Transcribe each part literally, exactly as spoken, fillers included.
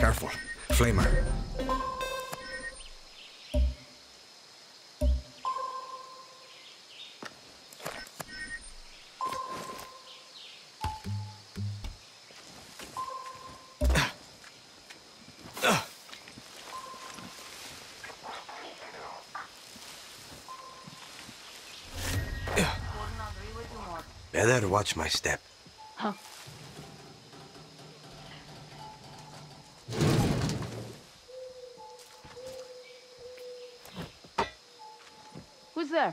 Careful. Flamer. Better watch my step. Huh. Who's there?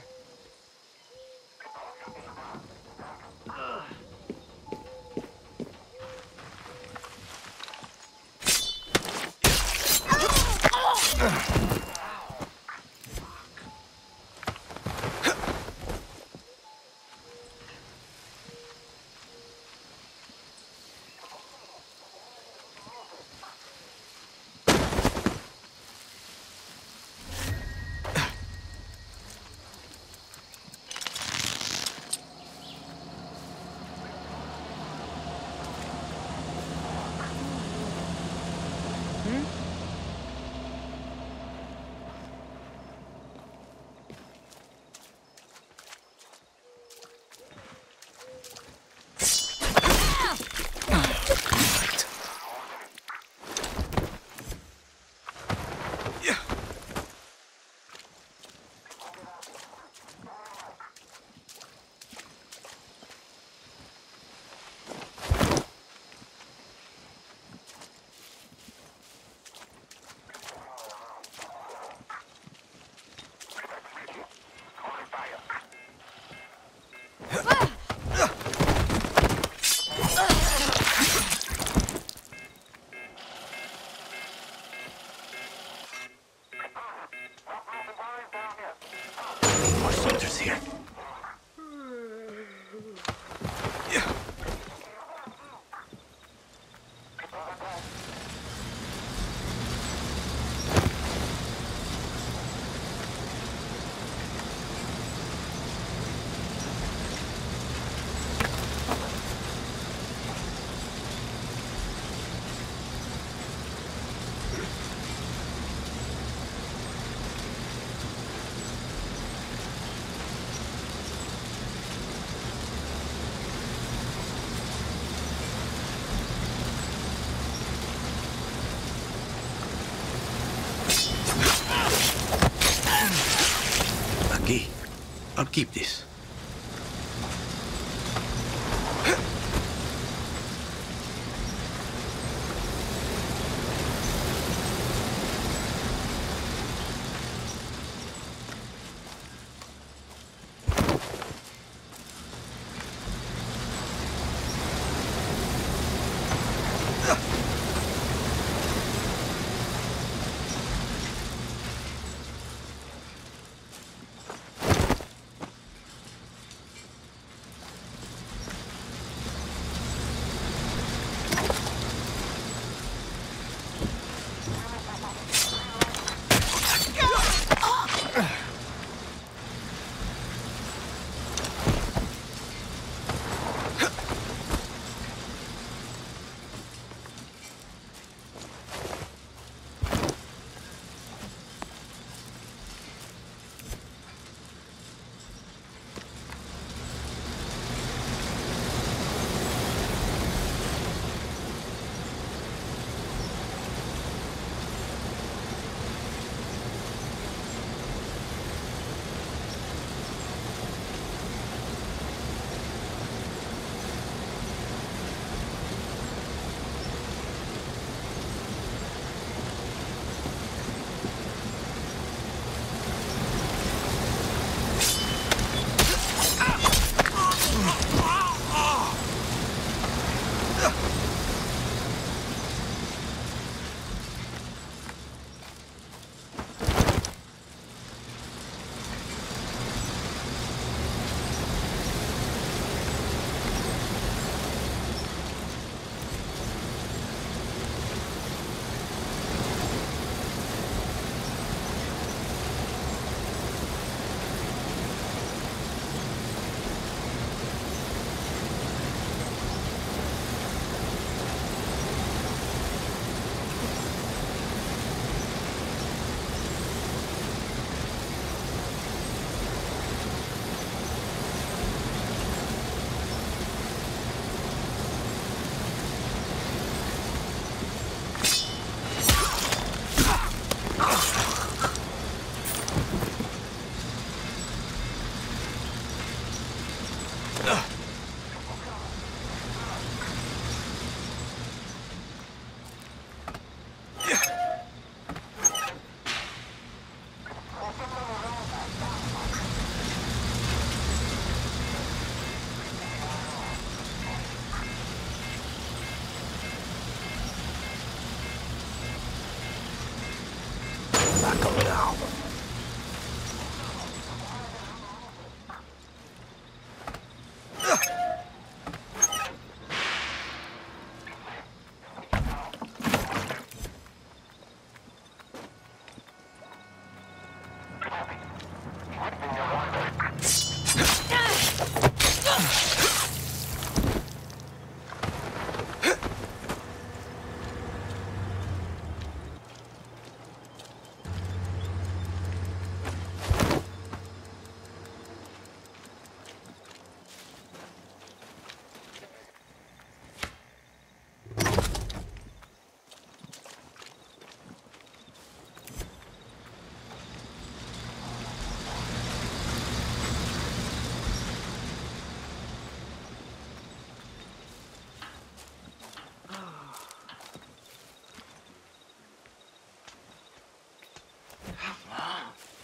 More soldiers here. Aquí. I'll keep this.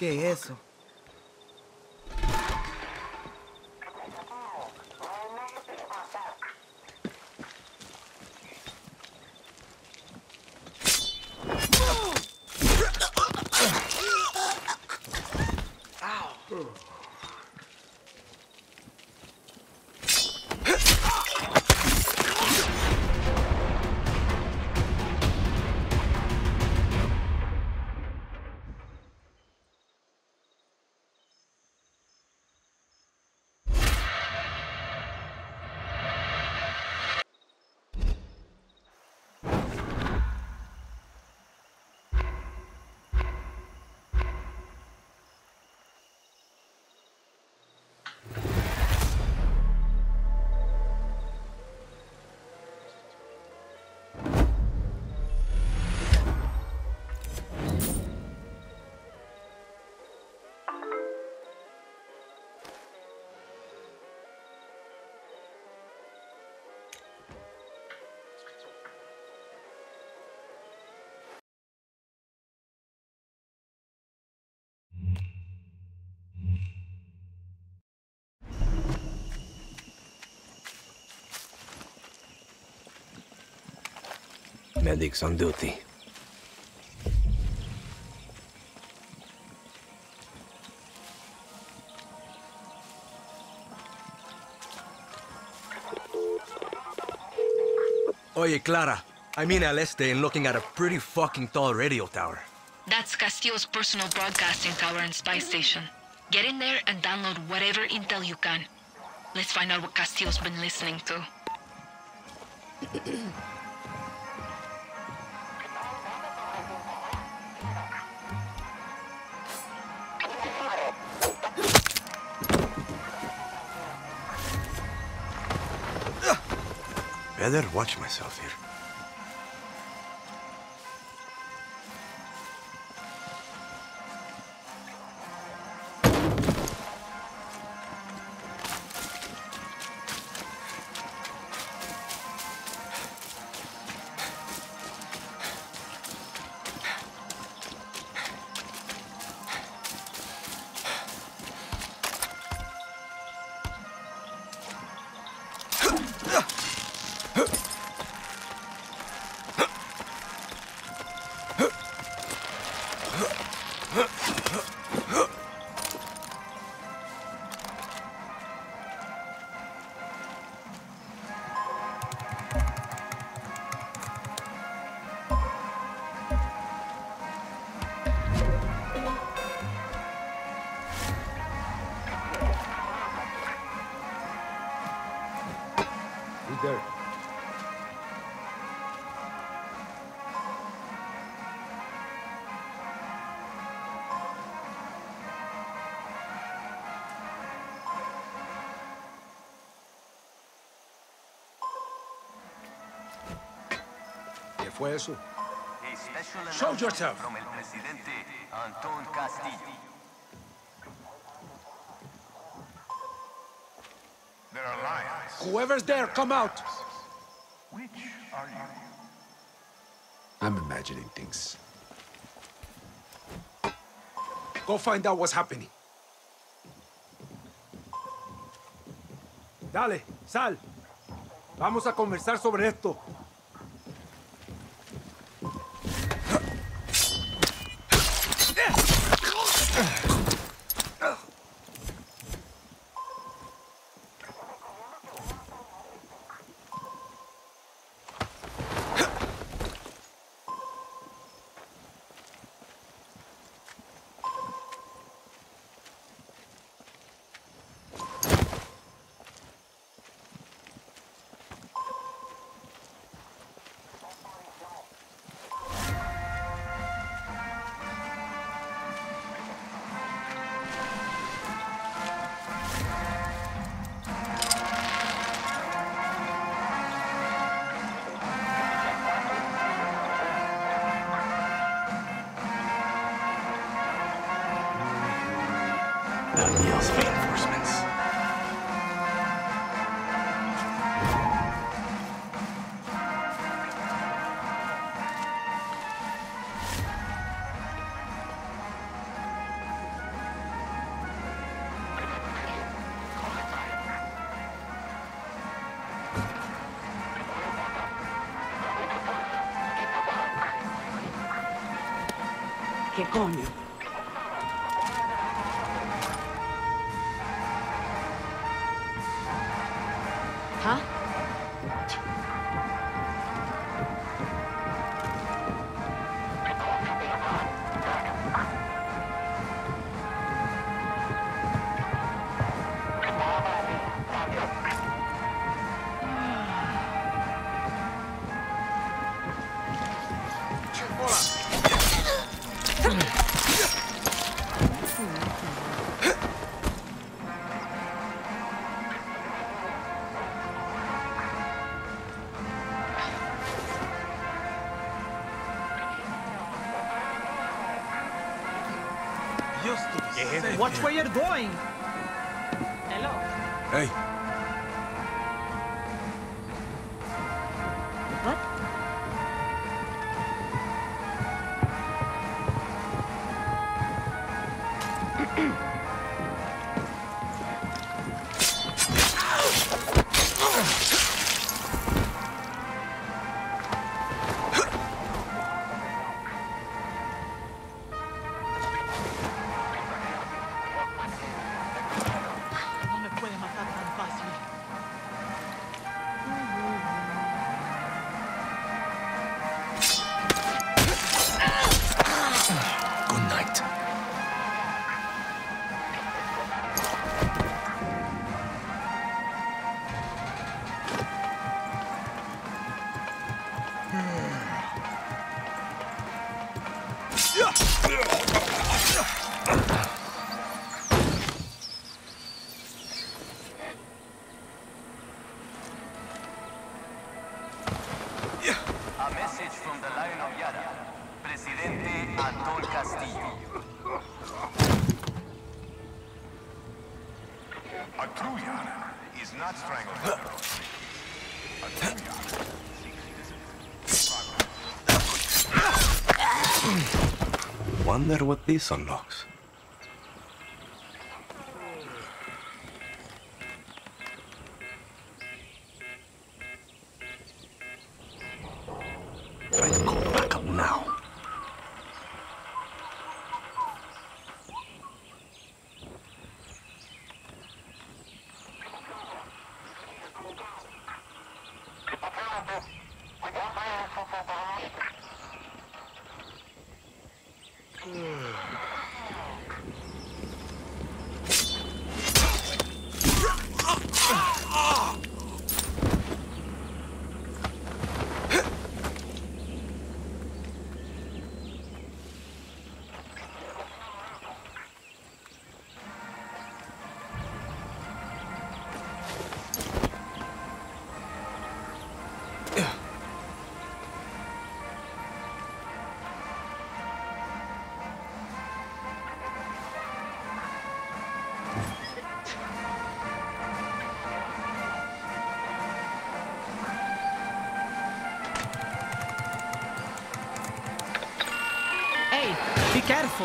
¿Qué es eso? Medics on duty. Oye, Clara. I'm in El Este and looking at a pretty fucking tall radio tower. That's Castillo's personal broadcasting tower and spy station. Get in there and download whatever intel you can. Let's find out what Castillo's been listening to. Better watch myself here. There. ¿Qué fue eso? Show yourself. From el presidente Anton Castillo. There are lions. Whoever's there, come out. Which are you? I'm imagining things. Go find out what's happening. Dale, sal. Vamos a conversar sobre esto. Daniel's reinforcements. ¿Qué coño? ¿Ah? Watch where you're going. Hello. Hey, What? No me puede matar tan fácil. good night. A message from the Lion of Yara. Presidente Anton Castillo. A true Yara is not strangled by their own feet. A true Yara seeks his Wonder what this unlocks. Try to go back up now. Hey, be careful.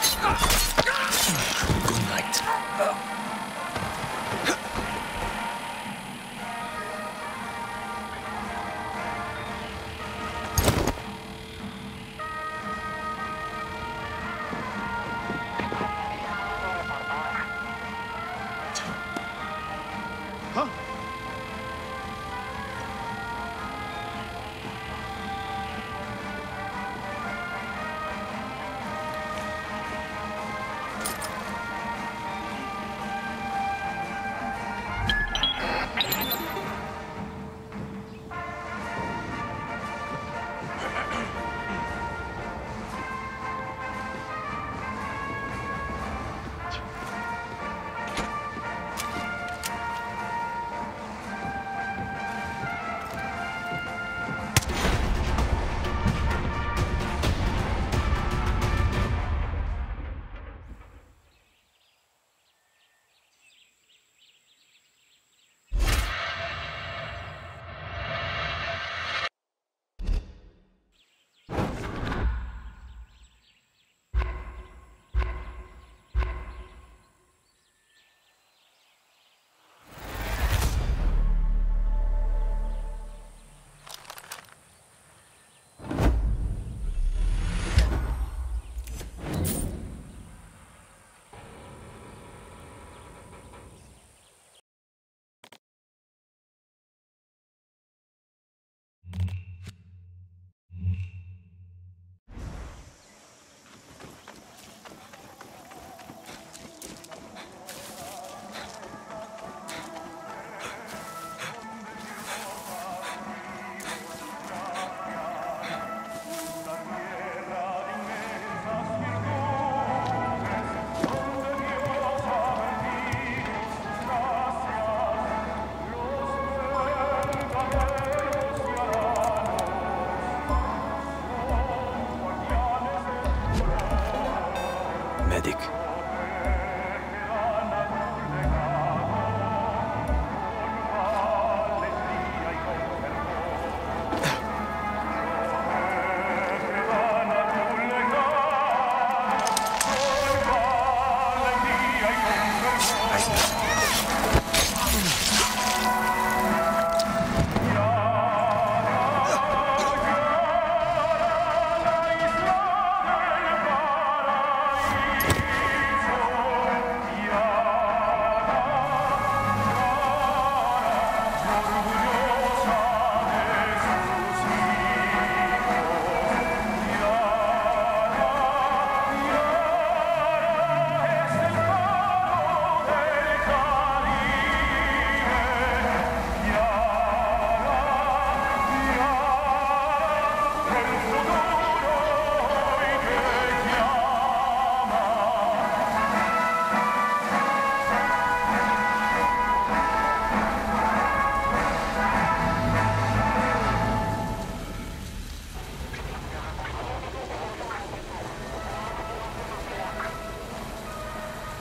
Good night.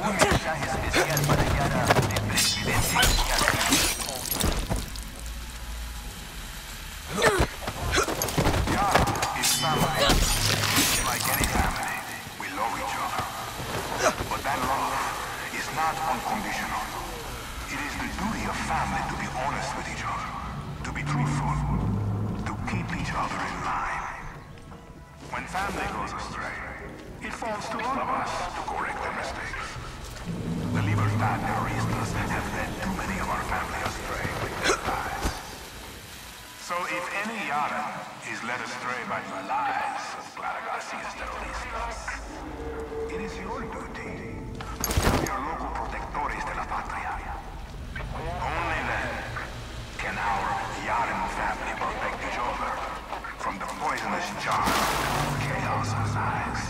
Un mensaje especial para Yara del presidente Castillo. Yara is family. Like any family, we love each other. But that love is not unconditional. It is the duty of family to be honest with each other, to be truthful, to keep each other in line. When family goes astray, it falls to all of us to correct their mistakes. The Libertad terroristas have led too many of our family astray with their lies. So if any Yara is led astray by the lies of Clara Garcia's terroristas, it is your duty to tell your local protectores de la patria. Only then can our Yaran family protect each other from the poisonous jar of chaos and lies.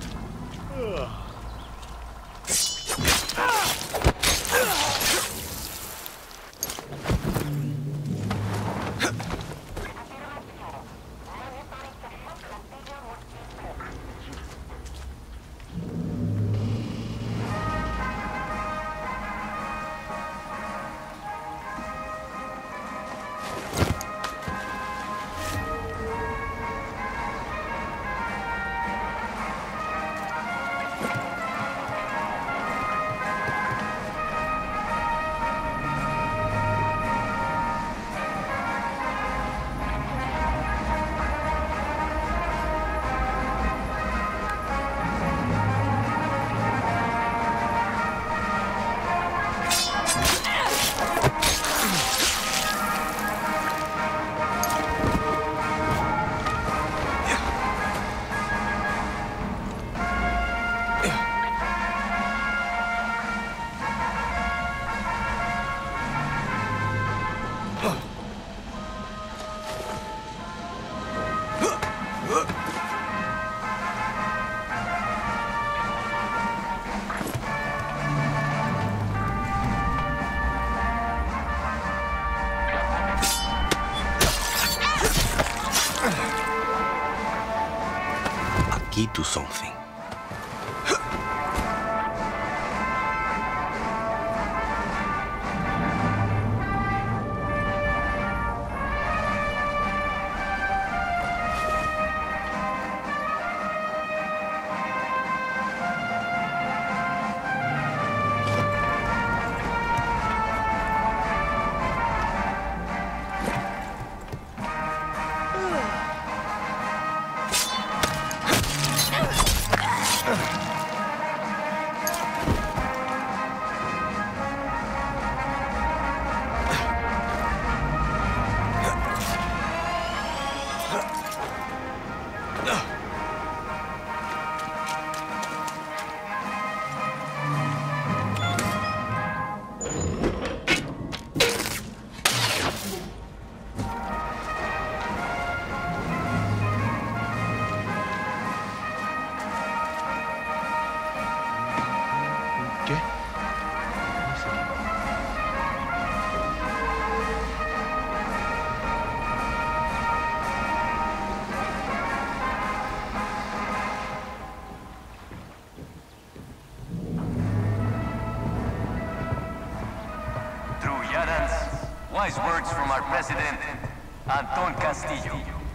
Aquí do something. Wise words from our president, Anton Castillo.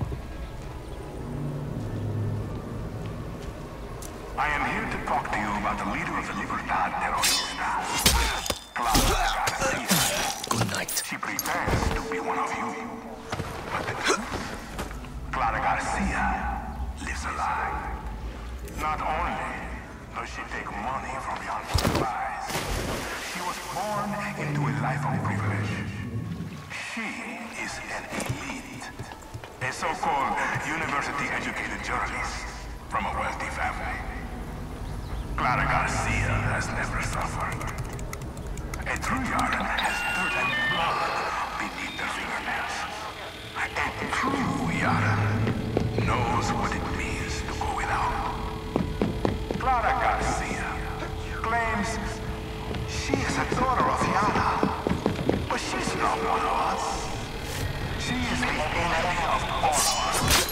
I am here to talk to you about the leader of the Libertad terroristas, Clara Garcia. Good night. She pretends to be one of you, but the truth, Clara Garcia lives a lie. Not only does she take money from young spies, she was born into a life of privilege. She is an elite, a so-called university-educated journalist from a wealthy family. Clara Garcia has never suffered. A true Yaran has dirt and blood beneath their fingernails. A true Yaran knows what it means to go without. Clara Garcia claims she is a daughter of Yara. But she's not one of us. She is the enemy of all of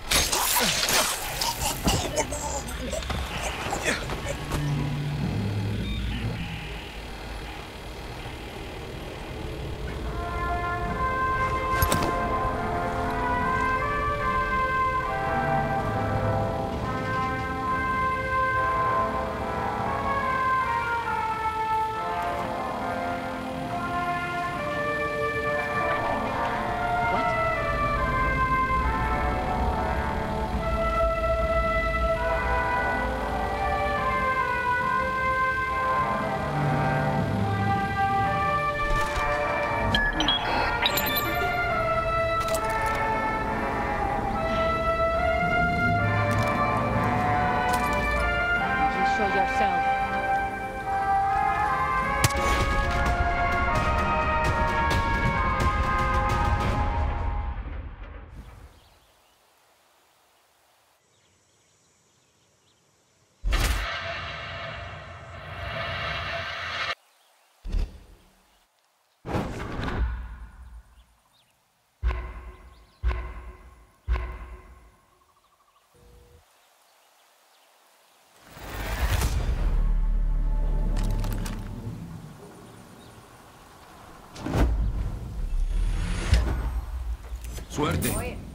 us. Suerte.